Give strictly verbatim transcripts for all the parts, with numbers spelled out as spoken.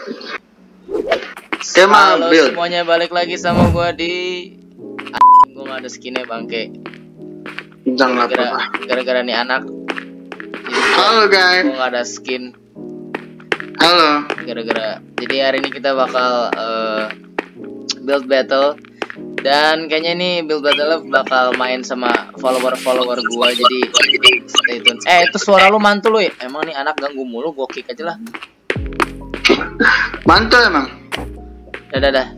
Tema Halo build. semuanya, balik lagi sama gua di gua gak ada skinnya bangke. Jangan Gara-gara apa. gara-gara nih anak. Halo guys. Gua gak ada skin. Halo. Gara-gara. Jadi hari ini kita bakal uh, build battle. Dan kayaknya nih build battle bakal main sama follower-follower gua. Jadi stay tune. Eh itu suara lu mantul lu ya? Emang nih anak ganggu mulu, gua kick aja lah. Mantul emang. Dadah dah.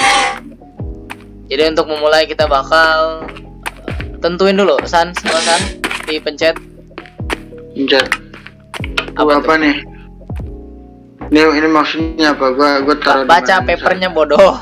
Jadi untuk memulai kita bakal tentuin dulu San, sama San dipencet. Pencet. Apa, Apa, apa nih? Ini ini maksudnya apa? Gua gua taruh di Baca mana, papernya bodoh.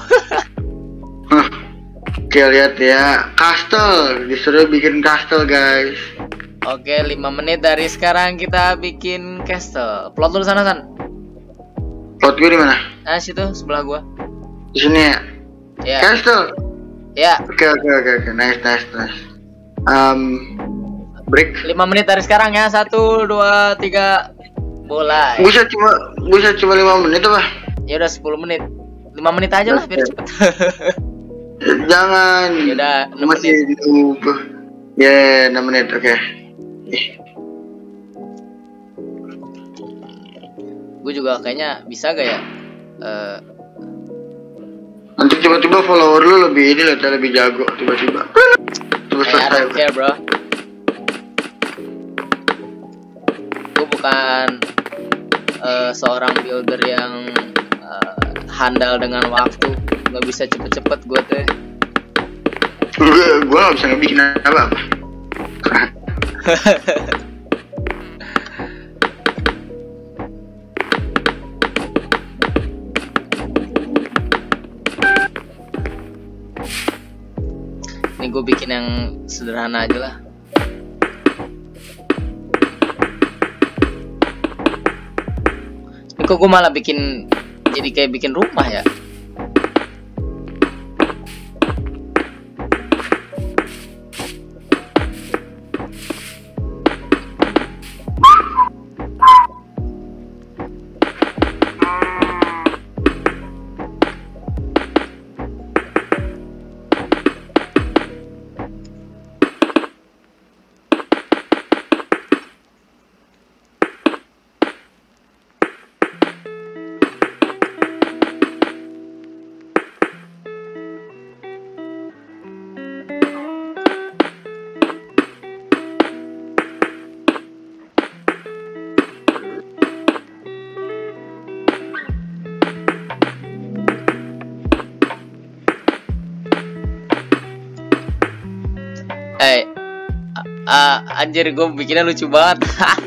Oke, lihat ya. Castle, disuruh bikin castle, guys. Oke, lima menit dari sekarang kita bikin castle. Plot dulu sana San. Plot gue di mana? Nah, situ sebelah gua. Di sini ya. Ya. Castle. Ya, Oke, oke, oke, oke. Nice, nice, nice. Um, break. lima menit dari sekarang ya. Satu, dua, tiga. Mulai. Bisa cuma bisa cuma lima menit apa? Ya udah sepuluh menit. lima menit aja lah biar cepet. Jangan. Yaudah, enam Masih menit. nunggu. Ya, enam menit. Oke. Ih, Gue juga kayaknya bisa gak ya? Eh, nanti tiba-tiba follower lu lebih ini loh, lebih jago tiba-tiba. Terus I selesai. don't care bro. Gue bukan uh, seorang builder yang uh, handal dengan waktu. Gak bisa cepet-cepet gue teh. Gue gue gak bisa ngebikin apa-apa. Ini gue bikin yang sederhana aja lah. Ini kok gue malah bikin jadi kayak bikin rumah ya. Eh, uh, anjir gue bikinnya lucu banget.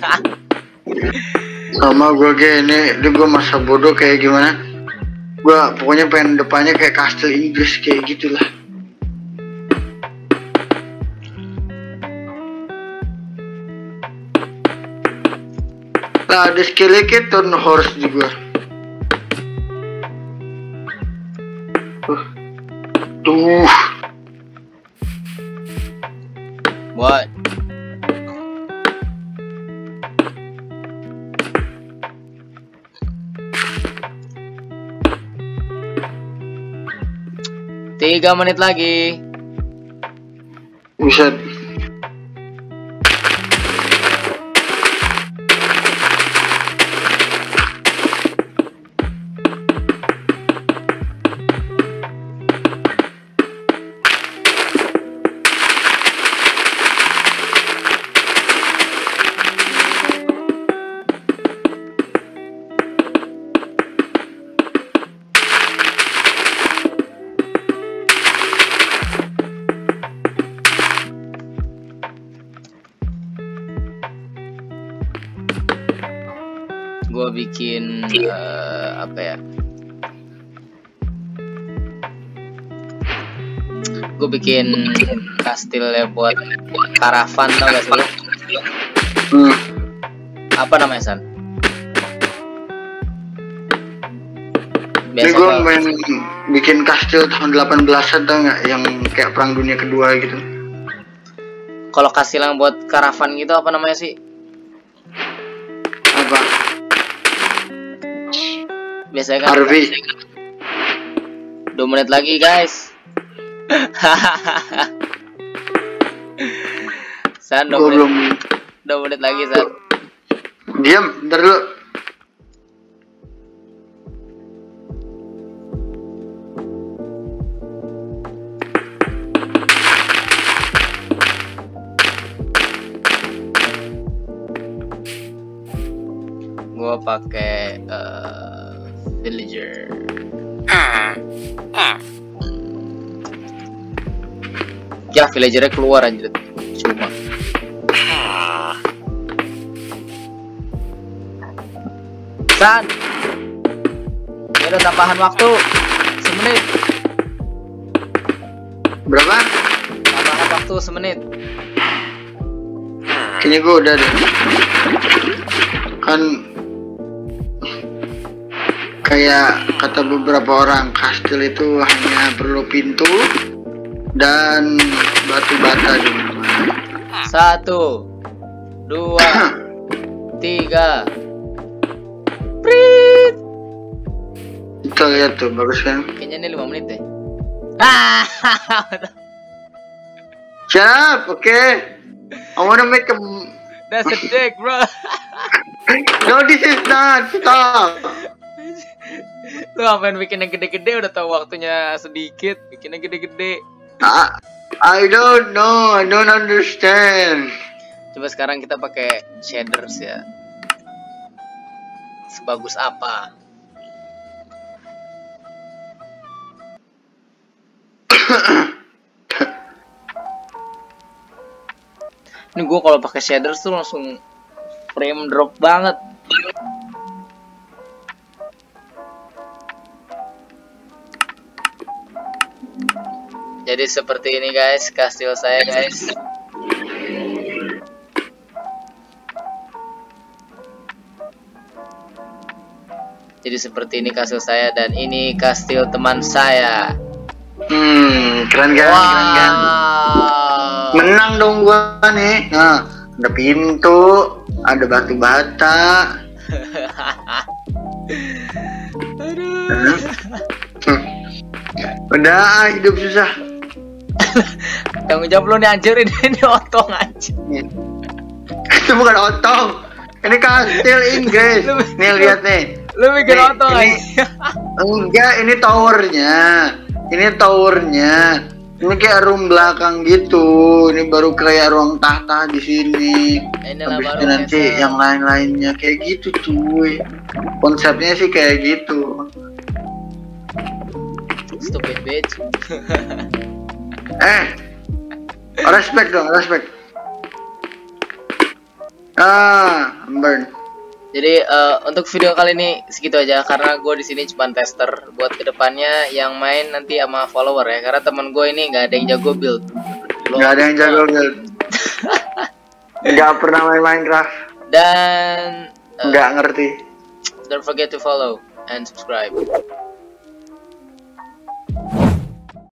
Sama gue kayak ini, ini gue masa bodoh kayak gimana? Gue pokoknya pengen depannya kayak kastel Inggris kayak gitulah. Lah ada skillnya kayak turn horse juga. Tuh, tuh. What? Tiga menit lagi. Buset. Gue bikin uh, apa ya? Gue bikin kastil ya buat karavan, tau gak sih lo? Hmm. Apa namanya San? Ini Biasa gue kalau- main bikin kastil tahun delapan belasan tau nggak, yang kayak perang dunia kedua gitu. Kalau kastil yang buat karavan gitu apa namanya sih? Apa? Biasanya kan Harvey. dua menit lagi guys. San, dua Gua menit, belum. dua menit lagi San. Diam, bentar dulu. Gua pakai uh, villager. Ya villagernya keluar aja cuma. San, ini ada tambahan waktu semenit. Berapa? Tambahan waktu semenit. Kayaknya gue udah deh. Kan kayak kata beberapa orang, kastil itu hanya perlu pintu dan batu bata di mana-mana. Satu, dua, tiga. Prit. Kita lihat tuh, bagus kan? Kayaknya ini lima menit deh. Ah, Shut up, okay? I wanna make a... that's a dick, bro. No, this is not. Stop. Lu ngapain bikin yang gede-gede, udah tahu waktunya sedikit, bikin yang gede-gede. I, I don't know. I don't understand. Coba sekarang kita pakai shaders ya. Sebagus apa? Ini gue kalau pakai shaders tuh langsung frame drop banget. Jadi seperti ini guys, kastil saya guys. Jadi seperti ini kastil saya dan ini kastil teman saya. Hmm, keren kan? Wow. Keren kan? Menang dong gua nih. Nah, ada pintu, ada batu bata. Aduh. Hmm. Udah, hidup susah. Tanggung jawab lu nih anjir, ini, ini otong anjir. Itu bukan otong. Ini kastil Inggris. Nih lihat nih. Lu bikin Nih, otong ini- anjir. Enggak, ini towernya. Ini towernya. Ini kayak room belakang gitu. Ini baru kayak ruang tahta di sini. Inilah Habis baru itu nanti castle. yang lain-lainnya kayak gitu cuy. Konsepnya sih kayak gitu. Stupid bitch. Eh, respect dong, respect. Ah, burn. Jadi eh, untuk video kali ini segitu aja karena gue di sini cuma tester. Buat kedepannya yang main nanti sama follower ya, karena teman gue ini nggak ada yang jago build. Lo- Gak ada yang jago build. Gak pernah main Minecraft. Dan eh, Gak ngerti. don't forget to follow and subscribe.